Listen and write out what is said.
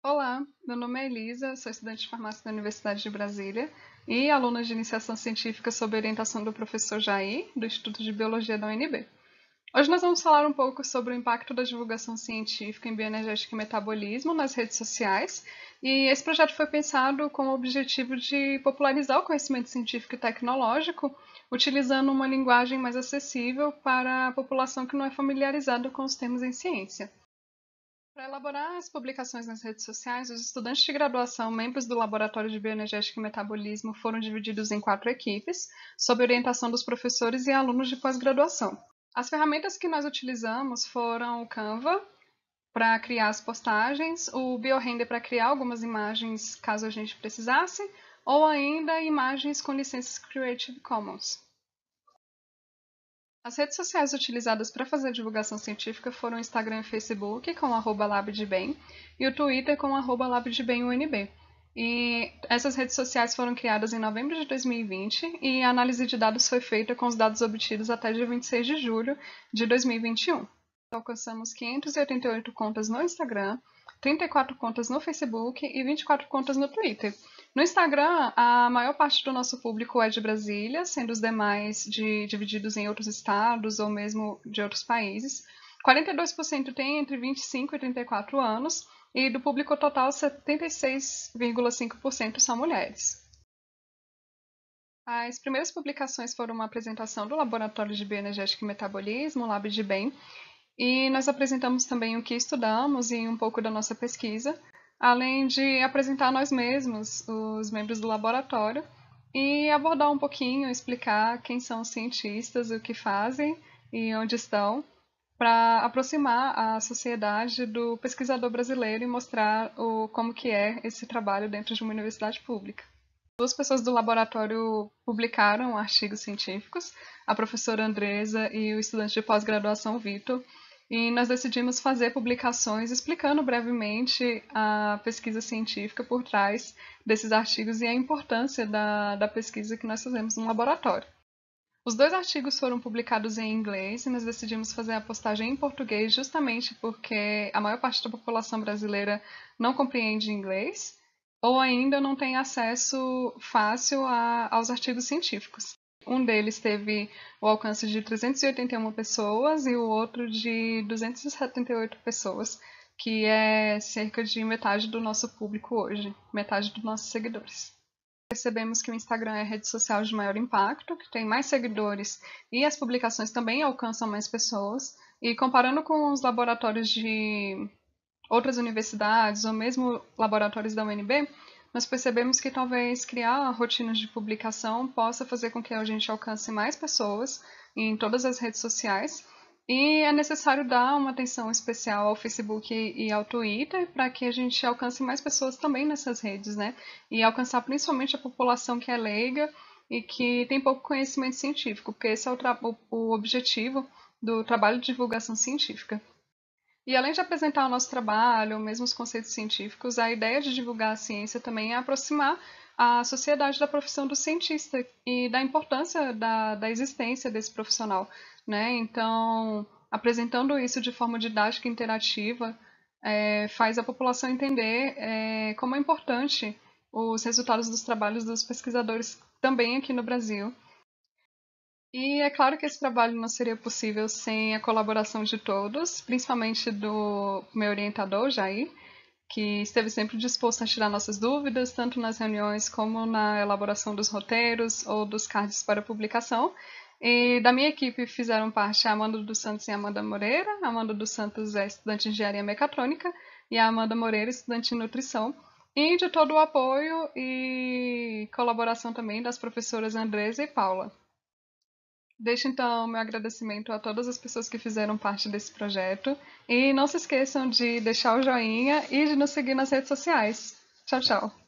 Olá, meu nome é Elisa, sou estudante de farmácia da Universidade de Brasília e aluna de iniciação científica sob orientação do professor Jair, do Instituto de Biologia da UNB. Hoje nós vamos falar um pouco sobre o impacto da divulgação científica em bioenergética e metabolismo nas redes sociais, e esse projeto foi pensado com o objetivo de popularizar o conhecimento científico e tecnológico, utilizando uma linguagem mais acessível para a população que não é familiarizada com os termos em ciência. Para elaborar as publicações nas redes sociais, os estudantes de graduação, membros do Laboratório de Bioenergética e Metabolismo, foram divididos em 4 equipes, sob orientação dos professores e alunos de pós-graduação. As ferramentas que nós utilizamos foram o Canva, para criar as postagens, o BioRender para criar algumas imagens caso a gente precisasse, ou ainda imagens com licenças Creative Commons. As redes sociais utilizadas para fazer divulgação científica foram o Instagram e Facebook, com @labdebem, e o Twitter com @labdebemUNB. E essas redes sociais foram criadas em novembro de 2020 e a análise de dados foi feita com os dados obtidos até dia 26 de julho de 2021. Alcançamos 588 contas no Instagram, 34 contas no Facebook e 24 contas no Twitter. No Instagram, a maior parte do nosso público é de Brasília, sendo os demais divididos em outros estados ou mesmo de outros países. 42% tem entre 25 e 34 anos, e do público total, 76,5% são mulheres. As primeiras publicações foram uma apresentação do Laboratório de Bioenergética e Metabolismo, o LabDBem, e nós apresentamos também o que estudamos e um pouco da nossa pesquisa, além de apresentar nós mesmos, os membros do laboratório, e abordar um pouquinho, explicar quem são os cientistas, o que fazem e onde estão, para aproximar a sociedade do pesquisador brasileiro e mostrar como que é esse trabalho dentro de uma universidade pública. 2 pessoas do laboratório publicaram artigos científicos, a professora Andresa e o estudante de pós-graduação Vitor, e nós decidimos fazer publicações explicando brevemente a pesquisa científica por trás desses artigos e a importância da pesquisa que nós fazemos no laboratório. Os 2 artigos foram publicados em inglês e nós decidimos fazer a postagem em português justamente porque a maior parte da população brasileira não compreende inglês ou ainda não tem acesso fácil aos artigos científicos. Um deles teve o alcance de 381 pessoas e o outro de 278 pessoas, que é cerca de metade do nosso público hoje, metade dos nossos seguidores. Percebemos que o Instagram é a rede social de maior impacto, que tem mais seguidores e as publicações também alcançam mais pessoas. E comparando com os laboratórios de outras universidades ou mesmo laboratórios da UNB, nós percebemos que talvez criar rotinas de publicação possa fazer com que a gente alcance mais pessoas em todas as redes sociais, e é necessário dar uma atenção especial ao Facebook e ao Twitter para que a gente alcance mais pessoas também nessas redes, né? E alcançar principalmente a população que é leiga e que tem pouco conhecimento científico, porque esse é o objetivo do trabalho de divulgação científica. E além de apresentar o nosso trabalho, mesmo os conceitos científicos, a ideia de divulgar a ciência também é aproximar a sociedade da profissão do cientista e da importância da existência desse profissional, né? Então, apresentando isso de forma didática e interativa, faz a população entender como é importante os resultados dos trabalhos dos pesquisadores também aqui no Brasil. E é claro que esse trabalho não seria possível sem a colaboração de todos, principalmente do meu orientador, Jair, que esteve sempre disposto a tirar nossas dúvidas, tanto nas reuniões como na elaboração dos roteiros ou dos cards para publicação. E da minha equipe fizeram parte a Amanda dos Santos e a Amanda Moreira. A Amanda dos Santos é estudante de engenharia mecatrônica e a Amanda Moreira, estudante de nutrição. E de todo o apoio e colaboração também das professoras Andresa e Paula. Deixo então meu agradecimento a todas as pessoas que fizeram parte desse projeto e não se esqueçam de deixar o joinha e de nos seguir nas redes sociais. Tchau, tchau!